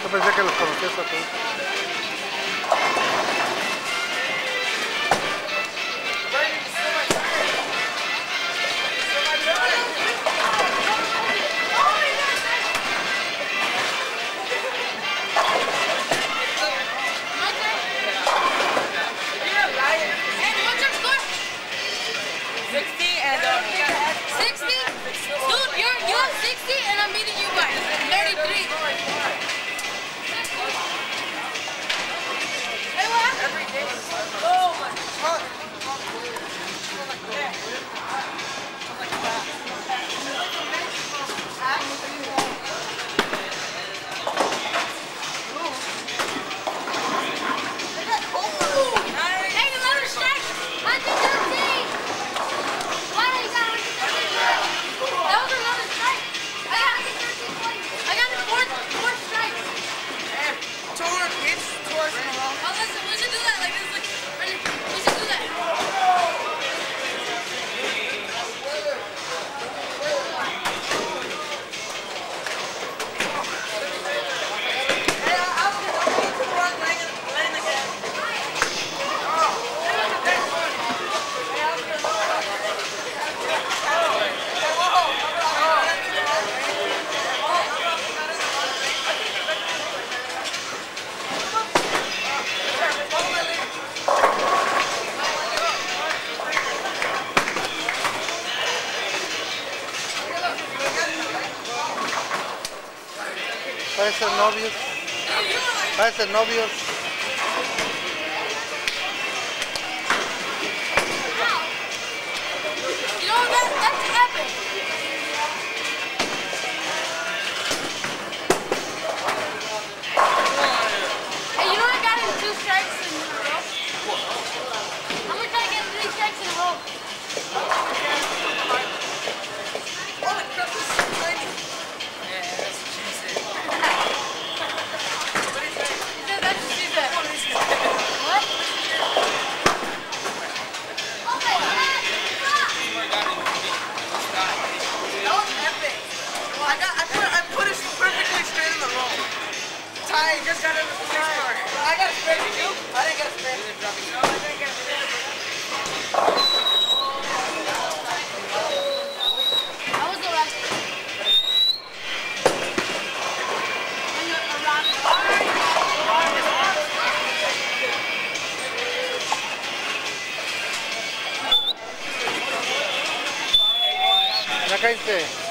Yo pensé que los conocías a todos. Parecen novios. Parecen novios. You know that's epic. Hey, you know I got him 2 strikes in a row? I'm gonna try to get him 3 strikes in a row. Holy crap, this is so tiny. Yeah, that's what she said. What is that? He said that's what she said. What? That was epic. I put it perfectly straight in the roll. Ty just got in the 6 car. I got a straight too. I didn't get a straight. No, I didn't get a straight. That was the last. When you're around the Ya caíste.